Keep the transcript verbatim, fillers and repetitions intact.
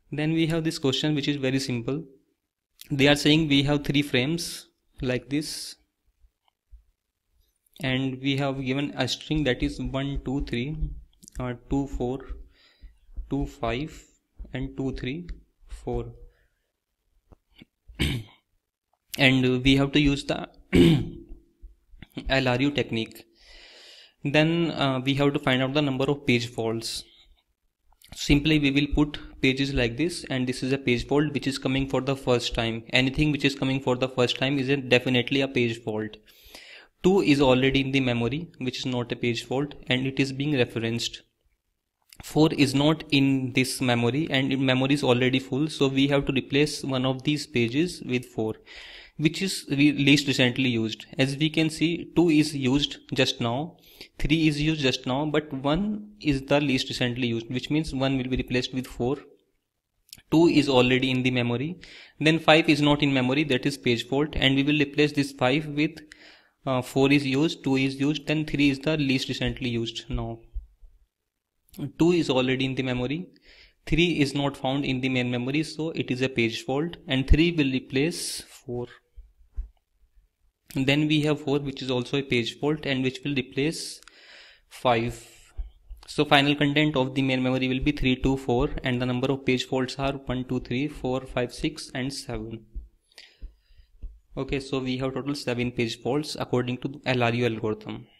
Then we have this question which is very simple. They are saying we have three frames like this, and we have given a string that is one two three, uh, two four, two five and two three four, and we have to use the L R U technique. Then uh, we have to find out the number of page faults. Simply we will put pages like this, and this is a page fault which is coming for the first time. Anything which is coming for the first time is a definitely a page fault. two is already in the memory, which is not a page fault, and it is being referenced. four is not in this memory, and memory is already full, so we have to replace one of these pages with four, which is least recently used. As we can see, two is used just now, three is used just now, but one is the least recently used, which means one will be replaced with four. two is already in the memory. Then five is not in memory, that is page fault, and we will replace this five with uh, four is used, two is used, then three is the least recently used now. two is already in the memory, three is not found in the main memory, so it is a page fault, and three will replace four. Then we have four, which is also a page fault, and which will replace five. So final content of the main memory will be three, two, four, and the number of page faults are one, two, three, four, five, six and seven. Okay, so we have total seven page faults according to the L R U algorithm.